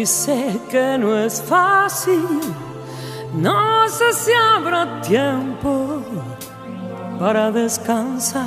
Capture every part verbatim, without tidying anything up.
y sé que no es fácil. No sé si habrá tiempo para descansar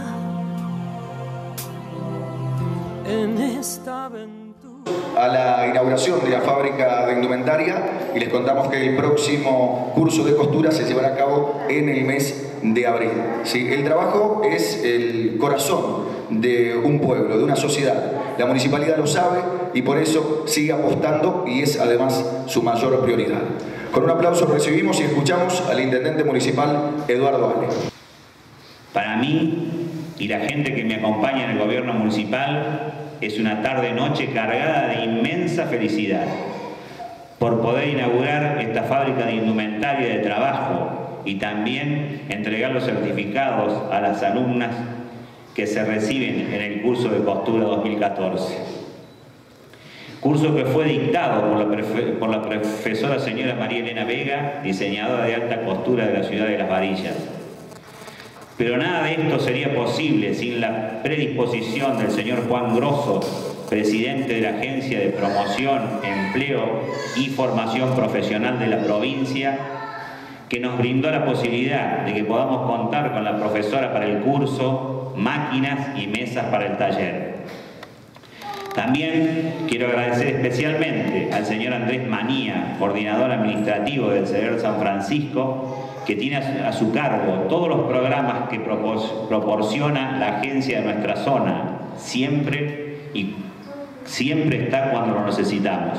en esta aventura. A la inauguración de la fábrica de indumentaria y les contamos que el próximo curso de costura se llevará a cabo en el mes de abril. ¿Sí? El trabajo es el corazón de un pueblo, de una sociedad. La municipalidad lo sabe y por eso sigue apostando y es además su mayor prioridad. Con un aplauso recibimos y escuchamos al intendente municipal Eduardo Ale. Para mí y la gente que me acompaña en el gobierno municipal es una tarde-noche cargada de inmensa felicidad por poder inaugurar esta fábrica de indumentaria de trabajo y también entregar los certificados a las alumnas que se reciben en el curso de costura dos mil catorce. Curso que fue dictado por la, por la profesora señora María Elena Vega, diseñadora de alta costura de la ciudad de Las Varillas. Pero nada de esto sería posible sin la predisposición del señor Juan Grosso, presidente de la Agencia de Promoción, Empleo y Formación Profesional de la provincia, que nos brindó la posibilidad de que podamos contar con la profesora para el curso, máquinas y mesas para el taller. También quiero agradecer especialmente al señor Andrés Manía, coordinador administrativo del C E R San Francisco, que tiene a su cargo todos los programas que proporciona la agencia de nuestra zona, siempre y siempre está cuando lo necesitamos.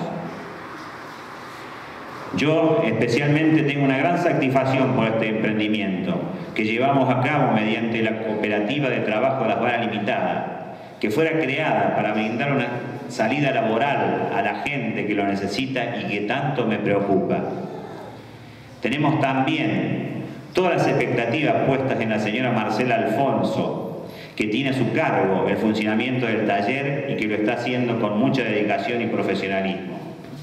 Yo especialmente tengo una gran satisfacción por este emprendimiento que llevamos a cabo mediante la cooperativa de trabajo de Las Varas Limitada, que fuera creada para brindar una salida laboral a la gente que lo necesita y que tanto me preocupa. Tenemos también todas las expectativas puestas en la señora Marcela Alfonso, que tiene a su cargo el funcionamiento del taller y que lo está haciendo con mucha dedicación y profesionalismo.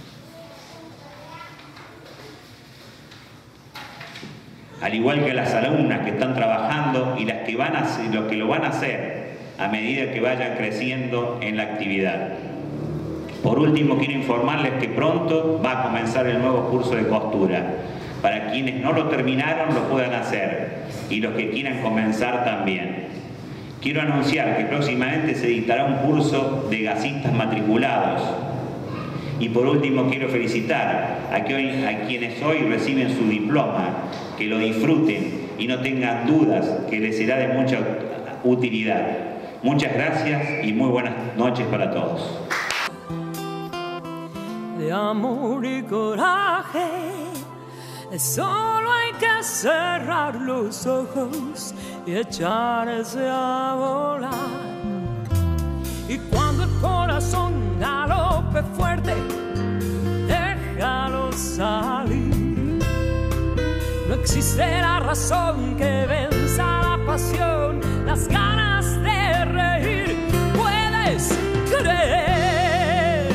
Al igual que las alumnas que están trabajando y las que van a hacer, los que lo van a hacer a medida que vayan creciendo en la actividad. Por último, quiero informarles que pronto va a comenzar el nuevo curso de costura. Para quienes no lo terminaron, lo puedan hacer, y los que quieran comenzar también. Quiero anunciar que próximamente se dictará un curso de gasistas matriculados. Y por último, quiero felicitar a, que hoy, a quienes hoy reciben su diploma, que lo disfruten y no tengan dudas que les será de mucha utilidad. Muchas gracias y muy buenas noches para todos. De amor y coraje, solo hay que cerrar los ojos y echarse a volar. Y cuando el corazón galope fuerte, déjalo salir. No existe la razón que venza la pasión, las ganas de reír. Puedes creer,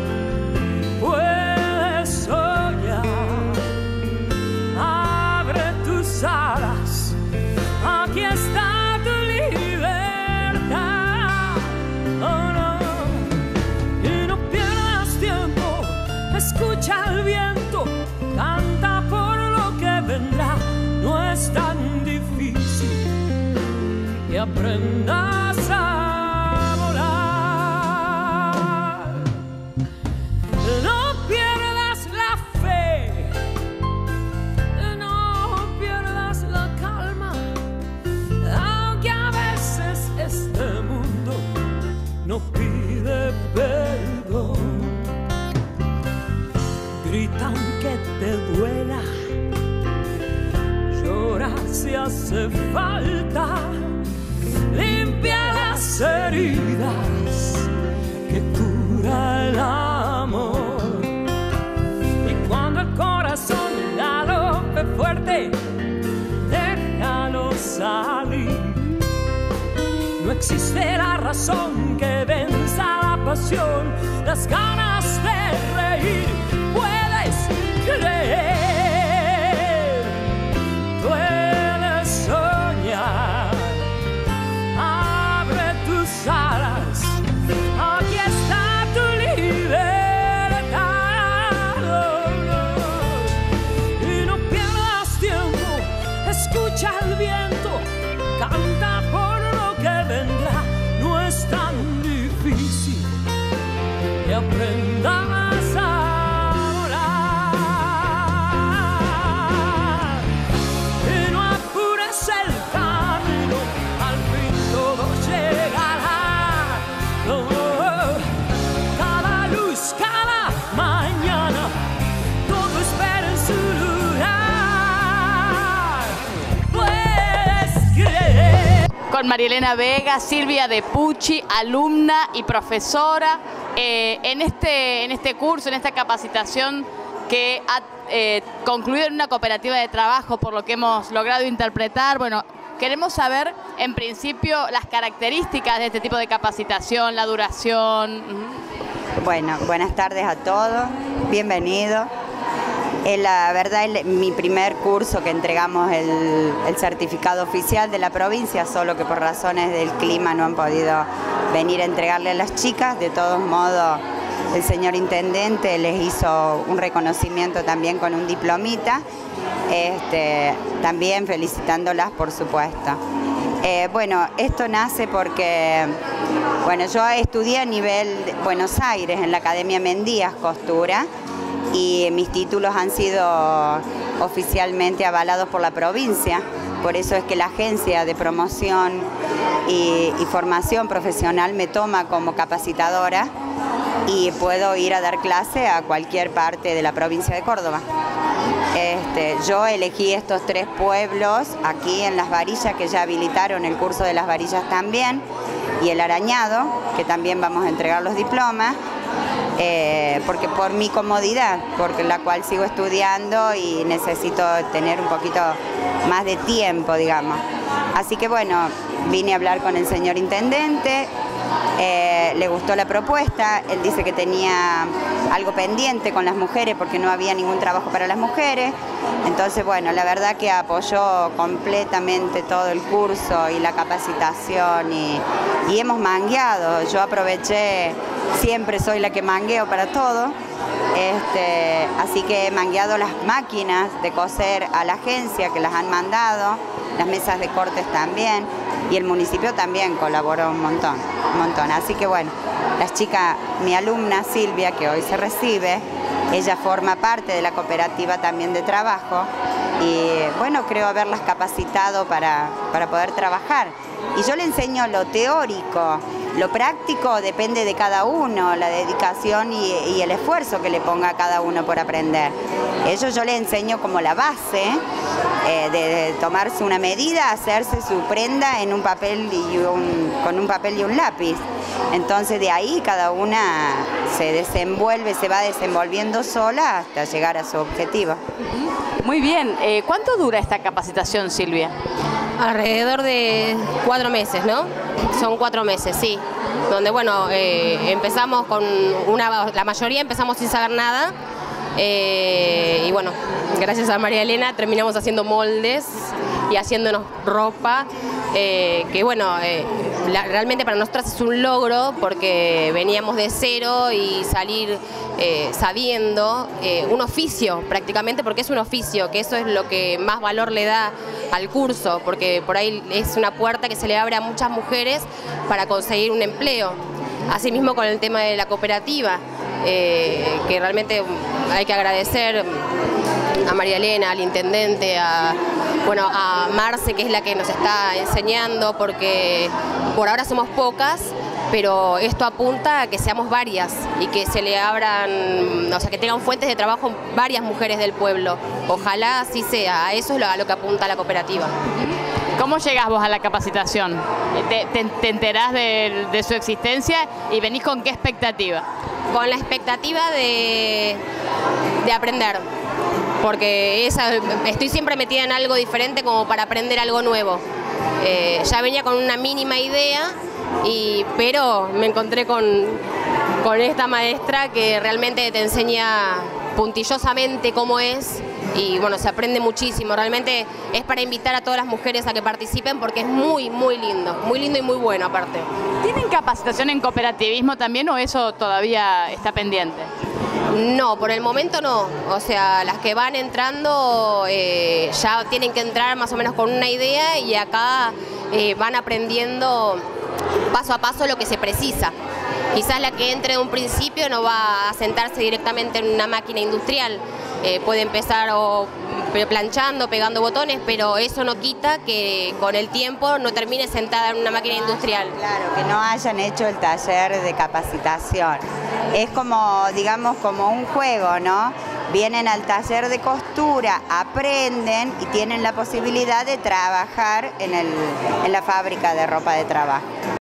puedes soñar. Abre tus alas, aquí está tu libertad. Oh no, y no pierdas tiempo, escucha el viento, canta por lo que vendrá. No es tan difícil que aprendas a volar. No pierdas la fe, no pierdas la calma, aunque a veces este mundo no pide perdón. Grita aunque te duela, llora si hace falta, limpia las heridas que cura el amor. Y cuando el corazón galope fuerte, déjalo salir. No existe la razón que venza la pasión, las ganas de reír. Puedes creer, puedes soñar. Abre tus alas, aquí está tu libertad. canta por lo que vendrá, no es tan difícil que aprendas a volar. Y no apures el camino, al fin todo llegará. Oh, cada luz, cada mañana, todo espera en su lugar. Puedes creer. Con María Elena Vega, Silvia De Pucci, alumna y profesora, eh, en, este, en este curso, en esta capacitación que ha eh, concluido en una cooperativa de trabajo, por lo que hemos logrado interpretar. Bueno, queremos saber, en principio, las características de este tipo de capacitación, la duración. Bueno, buenas tardes a todos, bienvenidos. Eh, la verdad es mi primer curso que entregamos el, el certificado oficial de la provincia, solo que por razones del clima no han podido venir a entregarle a las chicas. De todos modos, el señor intendente les hizo un reconocimiento también con un diplomita, este, también felicitándolas, por supuesto. Eh, bueno, esto nace porque, bueno, yo estudié a nivel de Buenos Aires en la Academia Mendías Costura, y mis títulos han sido oficialmente avalados por la provincia. Por eso es que la agencia de promoción y, y formación profesional me toma como capacitadora y puedo ir a dar clase a cualquier parte de la provincia de Córdoba. Este, yo elegí estos tres pueblos aquí en Las Varillas, que ya habilitaron el curso de Las Varillas también, y el Arañado, que también vamos a entregar los diplomas. Eh, porque por mi comodidad, porque la cual sigo estudiando y necesito tener un poquito más de tiempo, digamos. Así que bueno, vine a hablar con el señor intendente, eh, le gustó la propuesta, él dice que tenía algo pendiente con las mujeres porque no había ningún trabajo para las mujeres. Entonces, bueno, la verdad que apoyó completamente todo el curso y la capacitación y, y hemos mangueado. Yo aproveché, siempre soy la que mangueo para todo, este, así que he mangueado las máquinas de coser a la agencia que las han mandado, las mesas de cortes también, y el municipio también colaboró un montón, un montón. Así que bueno, las chicas, mi alumna Silvia, que hoy se recibe, ella forma parte de la cooperativa también de trabajo y bueno, creo haberlas capacitado para, para poder trabajar. Y yo le enseño lo teórico, lo práctico depende de cada uno, la dedicación y, y el esfuerzo que le ponga cada uno por aprender. Eso yo le enseño como la base, eh, de, de tomarse una medida, hacerse su prenda en un papel y un, con un papel y un lápiz. Entonces de ahí cada una se desenvuelve, se va desenvolviendo sola hasta llegar a su objetivo. Muy bien, eh, ¿cuánto dura esta capacitación, Silvia? Alrededor de cuatro meses, ¿no? Son cuatro meses, sí. Donde, bueno, eh, empezamos con una... La mayoría empezamos sin saber nada. Eh, y bueno, gracias a María Elena terminamos haciendo moldes y haciéndonos ropa. Eh, que bueno, eh, la, realmente para nosotras es un logro porque veníamos de cero y salir eh, sabiendo eh, un oficio prácticamente, porque es un oficio, que eso es lo que más valor le da al curso, porque por ahí es una puerta que se le abre a muchas mujeres para conseguir un empleo. Asimismo con el tema de la cooperativa, eh, que realmente hay que agradecer a María Elena, al intendente, a, bueno, a Marce, que es la que nos está enseñando, porque por ahora somos pocas, pero esto apunta a que seamos varias y que se le abran, o sea, que tengan fuentes de trabajo varias mujeres del pueblo. Ojalá así sea, a eso es lo, a lo que apunta la cooperativa. ¿Cómo llegás vos a la capacitación? ¿Te, te, te enterás de, de su existencia y venís con qué expectativa? Con la expectativa de, de aprender, porque esa, estoy siempre metida en algo diferente como para aprender algo nuevo. Eh, ya venía con una mínima idea, y, pero me encontré con, con esta maestra que realmente te enseña puntillosamente cómo es. Y bueno, se aprende muchísimo, realmente es para invitar a todas las mujeres a que participen porque es muy, muy lindo, muy lindo y muy bueno aparte. ¿Tienen capacitación en cooperativismo también o eso todavía está pendiente? No, por el momento no, o sea, las que van entrando eh, ya tienen que entrar más o menos con una idea y acá eh, van aprendiendo paso a paso lo que se precisa. Quizás la que entre de un principio no va a sentarse directamente en una máquina industrial, eh, puede empezar o planchando, pegando botones, pero eso no quita que con el tiempo no termine sentada en una máquina industrial. Claro, que no hayan hecho el taller de capacitación. Es como, digamos, como un juego, ¿no? Vienen al taller de costura, aprenden y tienen la posibilidad de trabajar en, el, en la fábrica de ropa de trabajo.